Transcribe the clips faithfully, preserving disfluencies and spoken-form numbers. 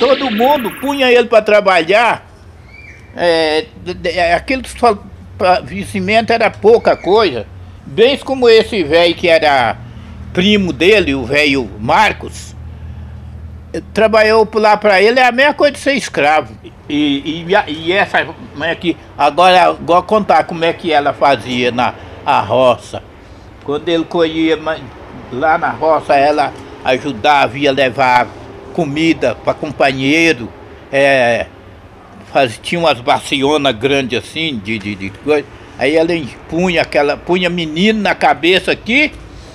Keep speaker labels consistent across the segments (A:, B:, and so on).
A: todo mundo punha ele para trabalhar. É, aquele cimento era pouca coisa. Bem como esse velho que era primo dele, o velho Marcos, trabalhou lá para ele, é a mesma coisa de ser escravo. E, e, e essa, é que, agora, agora contar como é que ela fazia na a roça. Quando ele colhia lá na roça, ela ajudava, ia levar comida para companheiro, é, faz, tinha umas bacionas grandes assim, de, de, de coisa. Aí ela punha aquela, punha menino na cabeça aqui,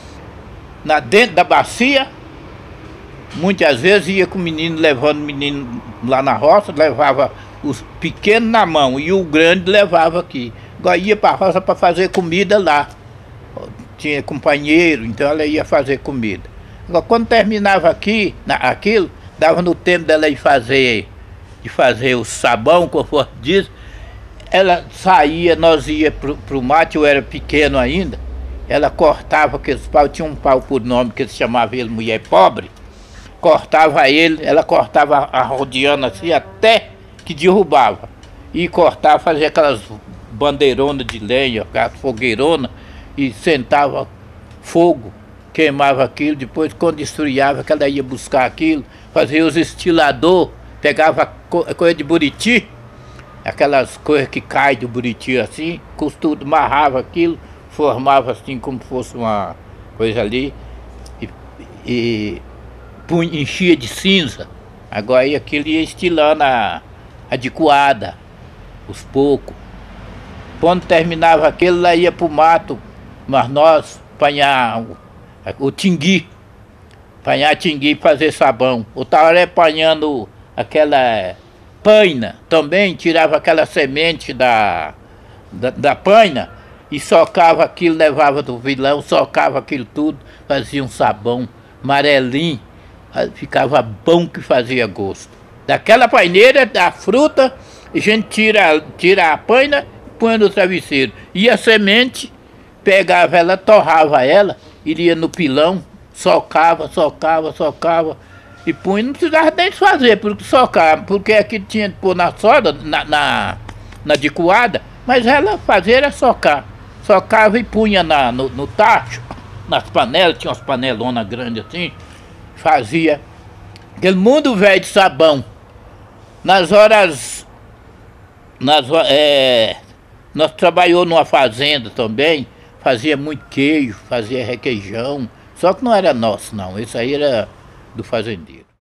A: na, dentro da bacia. Muitas vezes ia com o menino, levando o menino lá na roça, levava os pequenos na mão e o grande levava aqui. Agora ia para a roça para fazer comida lá. Tinha companheiro, então ela ia fazer comida. Agora quando terminava aqui, na, aquilo, dava no tempo dela ir fazer, de fazer o sabão, conforme diz, ela saía, nós ia para o mato, eu era pequeno ainda, ela cortava aqueles pau, tinha um pau por nome que eles chamavam ele mulher pobre, cortava ele, ela cortava a rodeando assim até que derrubava. E cortava, fazia aquelas bandeironas de lenha, aquelas fogueironas, e sentava fogo, queimava aquilo, depois quando esfriava, que ela ia buscar aquilo, fazia os estilador, pegava coisa de buriti, aquelas coisas que caem do buriti assim, costura, amarrava aquilo, formava assim como fosse uma coisa ali, e, e punha, enchia de cinza. Agora aí aquilo ia estilando a, a de coada, os poucos. Quando terminava aquilo, lá ia para o mato, mas nós apanhar o, o tingui, apanhar tingui e fazer sabão. Outra hora apanhando aquela paina, também tirava aquela semente da, da, da paina e socava aquilo, levava do vilão, socava aquilo tudo, fazia um sabão amarelinho, ficava bom que fazia gosto. Daquela paineira, da fruta, a gente tira, tira a paina e põe no travesseiro. E a semente, pegava ela, torrava ela, iria no pilão, socava, socava, socava, e punha, não precisava nem desfazer, porque socava, porque aqui tinha de pôr na soda, na, na, na de coada, mas ela fazia era socar. Socava e punha na, no, no tacho, nas panelas, tinha umas panelonas grandes assim, fazia aquele mundo velho de sabão. Nas horas, nas, é, nós trabalhamos numa fazenda também, fazia muito queijo, fazia requeijão, só que não era nosso não, isso aí era do fazendeiro.